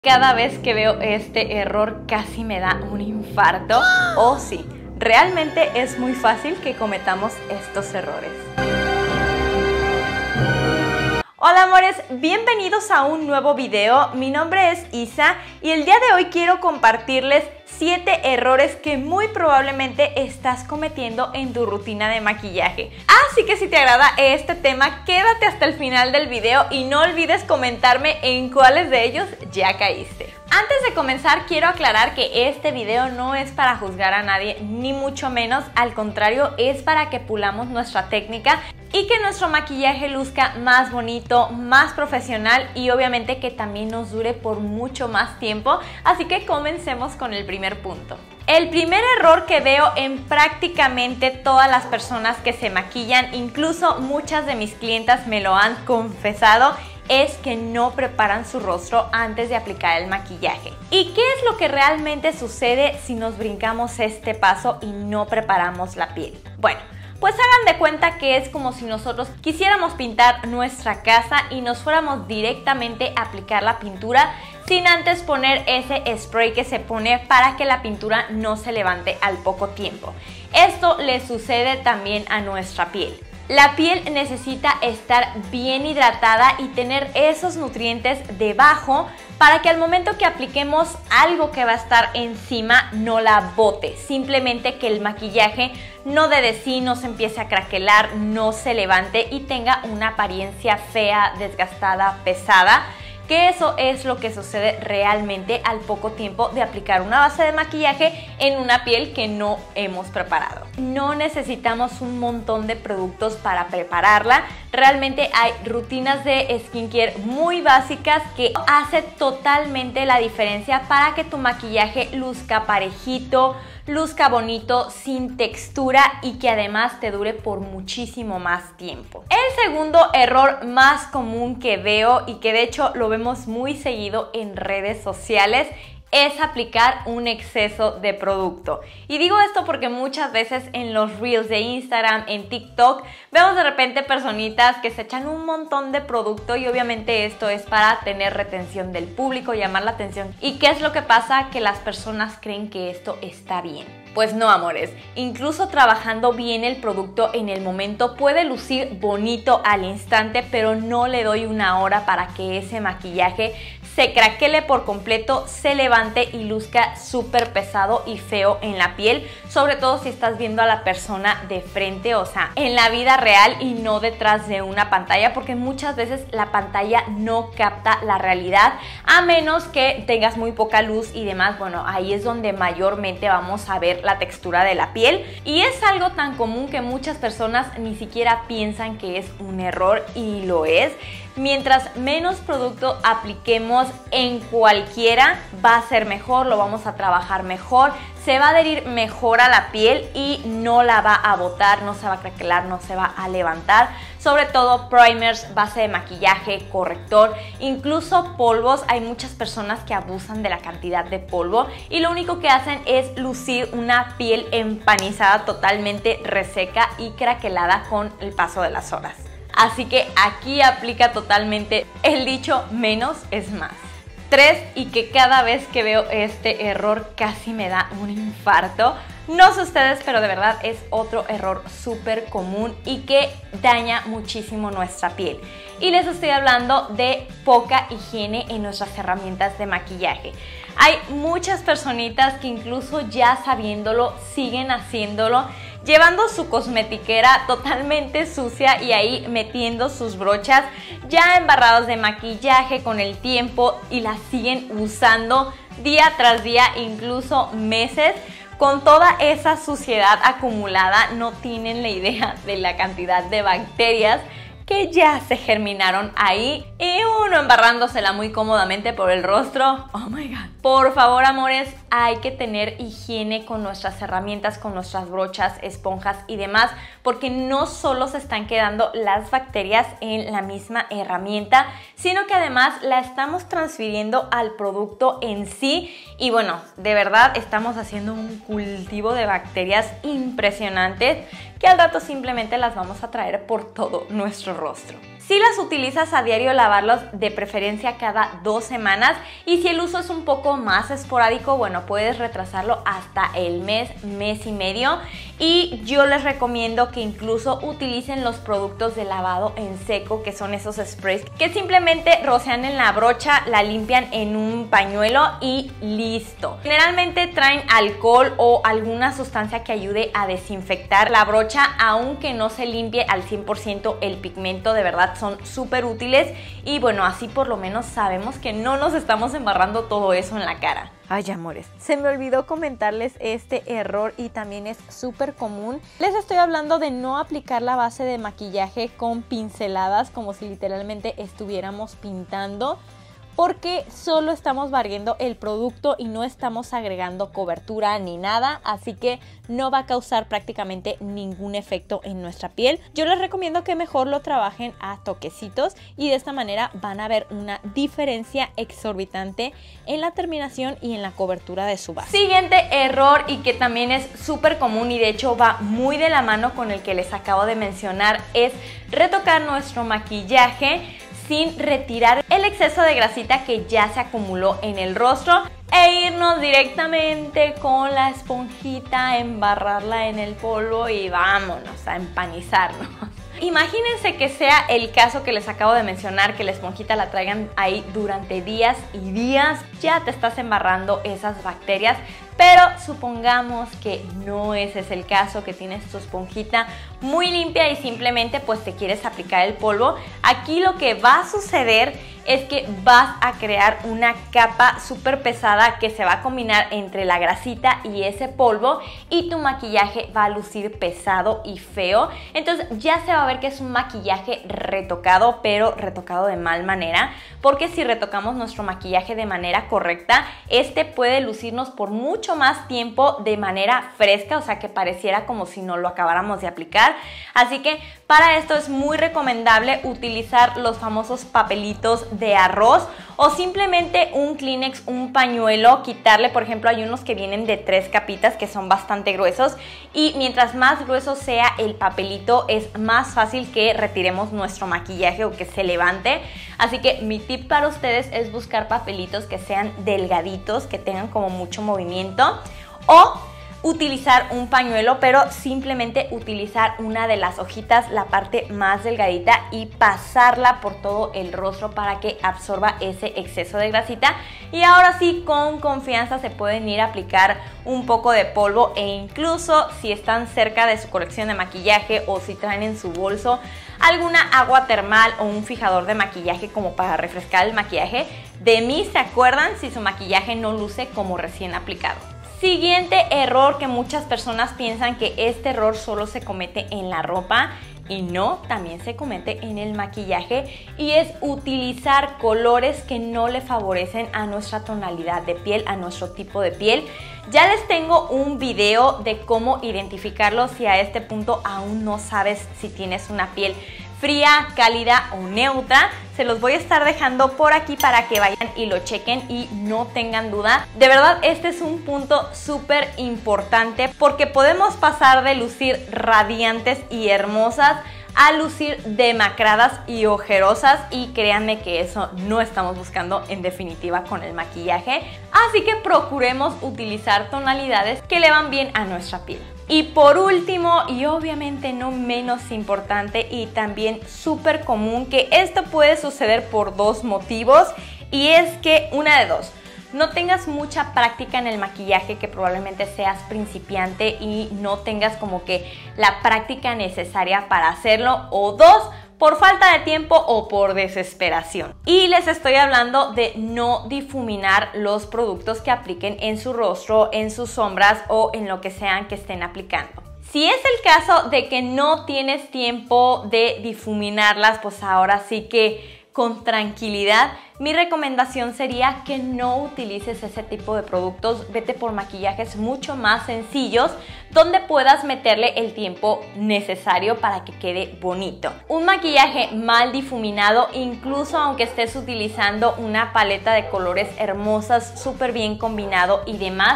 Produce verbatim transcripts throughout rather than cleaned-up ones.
Cada vez que veo este error casi me da un infarto. Oh sí, realmente es muy fácil que cometamos estos errores. Hola amores, bienvenidos a un nuevo video. Mi nombre es Isa y el día de hoy quiero compartirles siete errores que muy probablemente estás cometiendo en tu rutina de maquillaje. Así que si te agrada este tema, quédate hasta el final del video y no olvides comentarme en cuáles de ellos ya caíste. Antes de comenzar, quiero aclarar que este video no es para juzgar a nadie, ni mucho menos, al contrario, es para que pulamos nuestra técnica y que nuestro maquillaje luzca más bonito, más profesional y obviamente que también nos dure por mucho más tiempo. Así que comencemos con el primer punto. El primer error que veo en prácticamente todas las personas que se maquillan, incluso muchas de mis clientas me lo han confesado, es que no preparan su rostro antes de aplicar el maquillaje. ¿Y qué es lo que realmente sucede si nos brincamos este paso y no preparamos la piel? Bueno, pues hagan de cuenta que es como si nosotros quisiéramos pintar nuestra casa y nos fuéramos directamente a aplicar la pintura sin antes poner ese spray que se pone para que la pintura no se levante al poco tiempo. Esto le sucede también a nuestra piel. La piel necesita estar bien hidratada y tener esos nutrientes debajo para que al momento que apliquemos algo que va a estar encima no la bote. Simplemente que el maquillaje no de de sí, no se empiece a craquelar, no se levante y tenga una apariencia fea, desgastada, pesada. Que eso es lo que sucede realmente al poco tiempo de aplicar una base de maquillaje en una piel que no hemos preparado. No necesitamos un montón de productos para prepararla. Realmente hay rutinas de skincare muy básicas que hacen totalmente la diferencia para que tu maquillaje luzca parejito, luzca bonito, sin textura y que además te dure por muchísimo más tiempo. El segundo error más común que veo y que de hecho lo vemos muy seguido en redes sociales es aplicar un exceso de producto. Y digo esto porque muchas veces en los reels de Instagram, en TikTok, vemos de repente personitas que se echan un montón de producto y obviamente esto es para tener retención del público, llamar la atención. ¿Y qué es lo que pasa? Que las personas creen que esto está bien. Pues no, amores, incluso trabajando bien el producto en el momento puede lucir bonito al instante, pero no le doy una hora para que ese maquillaje se craquele por completo, se levante y luzca súper pesado y feo en la piel, sobre todo si estás viendo a la persona de frente, o sea, en la vida real y no detrás de una pantalla, porque muchas veces la pantalla no capta la realidad, a menos que tengas muy poca luz y demás. Bueno, ahí es donde mayormente vamos a ver la textura de la piel y es algo tan común que muchas personas ni siquiera piensan que es un error y lo es. Mientras menos producto apliquemos en cualquiera, va a ser mejor, lo vamos a trabajar mejor, se va a adherir mejor a la piel y no la va a botar, no se va a craquelar, no se va a levantar. Sobre todo primers, base de maquillaje, corrector, incluso polvos. Hay muchas personas que abusan de la cantidad de polvo y lo único que hacen es lucir una piel empanizada, totalmente reseca y craquelada con el paso de las horas. Así que aquí aplica totalmente el dicho menos es más. Tres, y que cada vez que veo este error casi me da un infarto. No sé ustedes, pero de verdad es otro error súper común y que daña muchísimo nuestra piel. Y les estoy hablando de poca higiene en nuestras herramientas de maquillaje. Hay muchas personitas que incluso ya sabiéndolo siguen haciéndolo, llevando su cosmetiquera totalmente sucia y ahí metiendo sus brochas ya embarrados de maquillaje con el tiempo y las siguen usando día tras día, incluso meses. Con toda esa suciedad acumulada no tienen la idea de la cantidad de bacterias que ya se germinaron ahí y uno embarrándosela muy cómodamente por el rostro. Oh my god. Por favor, amores, hay que tener higiene con nuestras herramientas, con nuestras brochas, esponjas y demás, porque no solo se están quedando las bacterias en la misma herramienta, sino que además la estamos transfiriendo al producto en sí y bueno, de verdad estamos haciendo un cultivo de bacterias impresionantes que al rato simplemente las vamos a traer por todo nuestro rostro. Si las utilizas a diario, lavarlos de preferencia cada dos semanas, y si el uso es un poco más esporádico, bueno, puedes retrasarlo hasta el mes, mes y medio. Y yo les recomiendo que incluso utilicen los productos de lavado en seco, que son esos sprays que simplemente rocean en la brocha, la limpian en un pañuelo y listo. Generalmente traen alcohol o alguna sustancia que ayude a desinfectar la brocha, aunque no se limpie al cien por ciento el pigmento. De verdad son súper útiles, y bueno, así por lo menos sabemos que no nos estamos embarrando todo eso en la cara. Ay, amores, se me olvidó comentarles este error y también es súper común. Les estoy hablando de no aplicar la base de maquillaje con pinceladas, como si literalmente estuviéramos pintando, porque solo estamos barriendo el producto y no estamos agregando cobertura ni nada, así que no va a causar prácticamente ningún efecto en nuestra piel. Yo les recomiendo que mejor lo trabajen a toquecitos, y de esta manera van a ver una diferencia exorbitante en la terminación y en la cobertura de su base. Siguiente error, y que también es súper común y de hecho va muy de la mano con el que les acabo de mencionar, es retocar nuestro maquillaje sin retirar el exceso de grasita que ya se acumuló en el rostro e irnos directamente con la esponjita, embarrarla en el polvo y vámonos a empanizarnos. Imagínense que sea el caso que les acabo de mencionar, que la esponjita la traigan ahí durante días y días, ya te estás embarrando esas bacterias. Pero supongamos que no ese es el caso, que tienes tu esponjita muy limpia y simplemente pues te quieres aplicar el polvo. Aquí lo que va a suceder es que vas a crear una capa súper pesada que se va a combinar entre la grasita y ese polvo, y tu maquillaje va a lucir pesado y feo. Entonces ya se va a ver que es un maquillaje retocado, pero retocado de mal manera, porque si retocamos nuestro maquillaje de manera correcta, este puede lucirnos por mucho más tiempo de manera fresca, o sea que pareciera como si no lo acabáramos de aplicar. Así que para esto es muy recomendable utilizar los famosos papelitos de arroz, o simplemente un Kleenex, un pañuelo, quitarle, por ejemplo, hay unos que vienen de tres capitas que son bastante gruesos, y mientras más grueso sea el papelito es más fácil que retiremos nuestro maquillaje o que se levante. Así que mi tip para ustedes es buscar papelitos que sean delgaditos, que tengan como mucho movimiento, o utilizar un pañuelo, pero simplemente utilizar una de las hojitas, la parte más delgadita, y pasarla por todo el rostro para que absorba ese exceso de grasita. Y ahora sí, con confianza se pueden ir a aplicar un poco de polvo, e incluso si están cerca de su colección de maquillaje o si traen en su bolso alguna agua termal o un fijador de maquillaje como para refrescar el maquillaje, de mí se acuerdan si su maquillaje no luce como recién aplicado. Siguiente error, que muchas personas piensan que este error solo se comete en la ropa, y no, también se comete en el maquillaje, y es utilizar colores que no le favorecen a nuestra tonalidad de piel, a nuestro tipo de piel. Ya les tengo un video de cómo identificarlos si a este punto aún no sabes si tienes una piel fría, cálida o neutra. Se los voy a estar dejando por aquí para que vayan y lo chequen y no tengan duda. De verdad, este es un punto súper importante, porque podemos pasar de lucir radiantes y hermosas a lucir demacradas y ojerosas, y créanme que eso no estamos buscando en definitiva con el maquillaje. Así que procuremos utilizar tonalidades que le van bien a nuestra piel. Y por último, y obviamente no menos importante y también súper común, que esto puede suceder por dos motivos, y es que una de dos: no tengas mucha práctica en el maquillaje, que probablemente seas principiante y no tengas como que la práctica necesaria para hacerlo, o dos, por falta de tiempo o por desesperación. Y les estoy hablando de no difuminar los productos que apliquen en su rostro, en sus sombras o en lo que sean que estén aplicando. Si es el caso de que no tienes tiempo de difuminarlas, pues ahora sí que con tranquilidad, mi recomendación sería que no utilices ese tipo de productos. Vete por maquillajes mucho más sencillos, donde puedas meterle el tiempo necesario para que quede bonito. Un maquillaje mal difuminado, incluso aunque estés utilizando una paleta de colores hermosas, súper bien combinado y demás,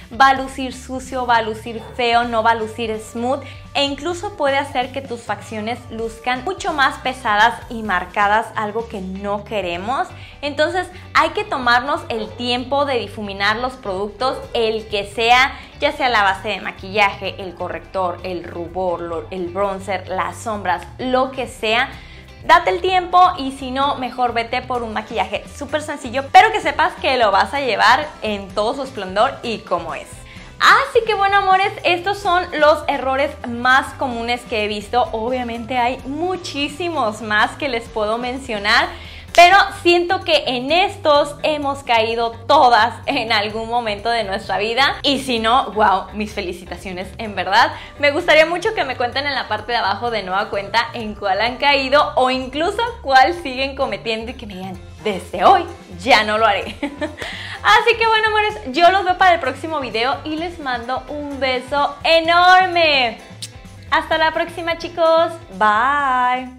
va a lucir sucio, va a lucir feo, no va a lucir smooth e incluso puede hacer que tus facciones luzcan mucho más pesadas y marcadas, algo que no queremos. Entonces hay que tomarnos el tiempo de difuminar los productos, el que sea, ya sea la base de maquillaje, el corrector, el rubor, el bronzer, las sombras, lo que sea. Date el tiempo y si no, mejor vete por un maquillaje súper sencillo, pero que sepas que lo vas a llevar en todo su esplendor y como es. Así que bueno, amores, estos son los errores más comunes que he visto. Obviamente hay muchísimos más que les puedo mencionar, pero siento que en estos hemos caído todas en algún momento de nuestra vida. Y si no, wow, mis felicitaciones, en verdad. Me gustaría mucho que me cuenten en la parte de abajo de nueva cuenta en cuál han caído o incluso cuál siguen cometiendo y que me digan, desde hoy ya no lo haré. Así que bueno, amores, yo los veo para el próximo video y les mando un beso enorme. Hasta la próxima, chicos. Bye.